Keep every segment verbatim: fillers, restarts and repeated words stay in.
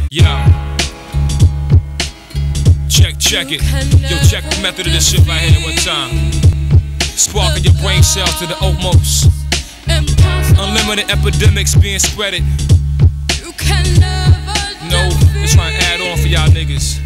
Yo, check, check it. Yo, check the method of this shit right here one time. Sparking your brain cells to the utmost. Unlimited epidemics being spreaded. No, just trying to add on for y'all niggas.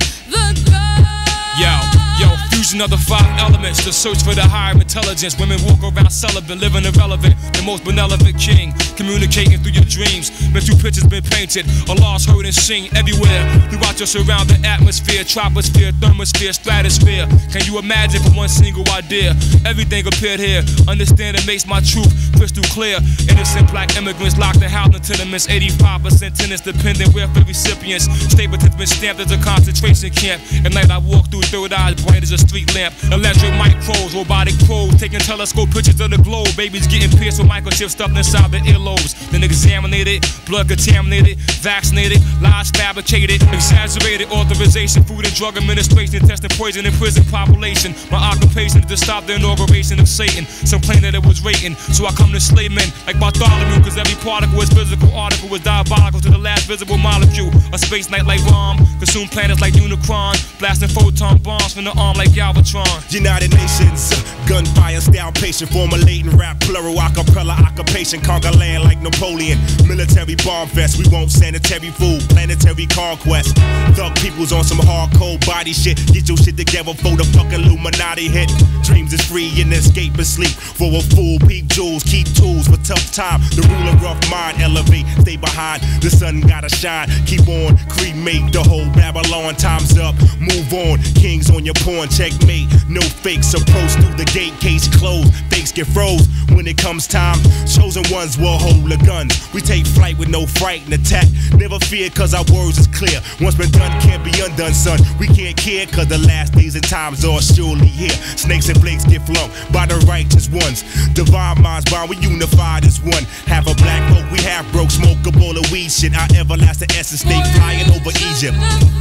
Yo, yo, fusion of the five elements, the search for the higher intelligence. Women walk around celibate, living irrelevant. The most benevolent king, communicating through your dreams. Mental pictures been painted, Allah's heard and seen everywhere. Throughout your surrounding atmosphere, troposphere, thermosphere, stratosphere. Can you imagine for one single idea? Everything appeared here. Understanding makes my truth crystal clear. Innocent black immigrants locked in housing tenements. eighty-five percent tenants dependent welfare recipients. Stapleton's been stamped as a concentration camp. At night I walk through third eyes bright as a street lamp. Electric micros, robotic probes, taking telescope pictures of the globe. Babies getting pierced with microchips stuffed inside their earlobes. Then examinated, blood contaminated, vaccinated, lies fabricated, exaggerated authorization, food and drug administration, testing poison in prison population. My occupation is to stop the inauguration of Satan. Some claim that it was rating, so I come to slay men like Bartholomew, cause every particle is physical, article is diabolical to the last visible molecule. A space night like bomb, consume planets like Unicron, blasting photon bombs from the arm like Galvatron. United Nations, uh, gunfire style patient, formulating rap plural acapella occupation, conquer land like Napoleon. Military bomb fest, we want sanitary food, planetary conquest. Thug people's on some hardcore body shit. Get your shit together for the fucking Illuminati hit. Dreams is free and escape and sleep. For a fool, peep jewels, keep tools for tough time. The ruler rough mind, elevate, stay behind. The sun gotta shine, keep on, cremate the whole Babylon. Time's up, move on. Kings on your pawn, checkmate. No fakes, approach through the gate, case closed. Fakes get froze when it comes time. Chosen ones will hold the guns. We take flight with no fright and attack. Never fear cause our words is clear. Once been done can't be undone, son. We can't care cause the last days and times are surely here. Snakes and flakes get flung by the righteous ones. Divine minds bond, we unified as one. Half a black folk, we half broke. Smoke a bowl of weed shit. Our everlasting essence stay flying over Egypt.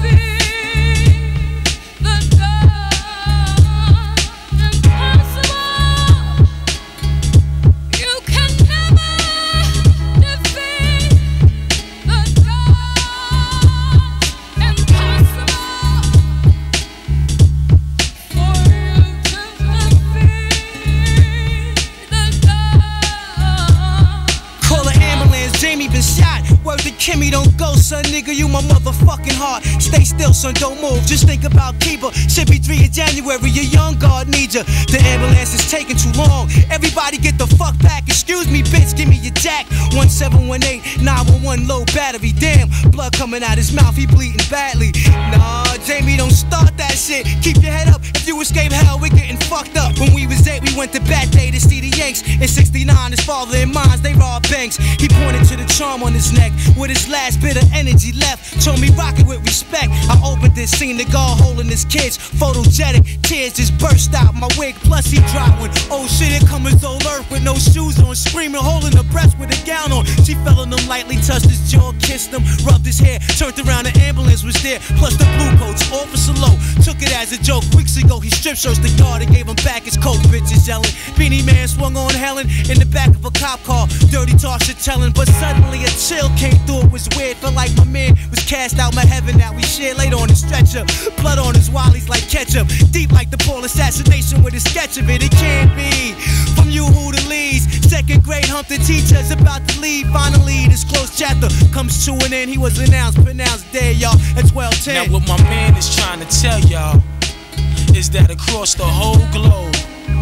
Word to Kimmy, don't go, son, nigga, you my motherfucking heart. Stay still, son, don't move, just think about Kiba. Should be three in January, your young guard needs ya. The ambulance is taking too long. Everybody get the fuck back. Excuse me, bitch, give me your jack. one seven one eight, nine one one, low battery. Damn, blood coming out his mouth, he bleeding badly. Nah, Jamie, don't start that shit. Keep your head up, if you escape hell, we're getting fucked up. When we was eight, we went to Bat Day to see the Yanks. In sixty-nine, his father and mines, they robbed banks. He pointed to the charm on his neck with his last bit of energy left. Told me rock it with respect. I opened this, seen the guard holding his kids. Photogenic, tears just burst out my wig. Plus he dropped one. Oh shit, here come his old earth with no shoes on, screaming, holding her breast with a gown on. She fell on him lightly, touched his jaw, kissed him, rubbed his hair, turned around, the ambulance was there. Plus the blue coats, Officer Low took it as a joke. Weeks ago he strip searched the guard and gave him back his coat. Bitches yelling. Beanie Man swung on Helen in the back of a cop car. Dirty talk shit telling, but suddenly a chill came through. It was weird, felt like my man was cast out my heaven that we shared. Laid on his stretcher, blood on his wallies like ketchup. Deep like the Paul assassination with a sketch of it. It can't be from you who the leads. Second grade hump the teacher's about to leave. Finally this close chapter comes to an end. He was announced, pronounced dead, y'all, at twelve ten. Now what my man is trying to tell y'all is that across the whole globe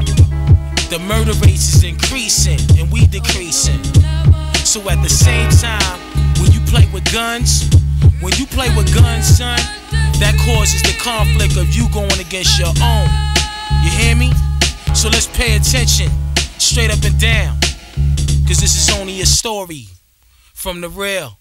the murder rate is increasing and we decreasing. So at the same time, when you play with guns, when you play with guns, son, that causes the conflict of you going against your own. You hear me? So let's pay attention, straight up and down, cause this is only a story from the real.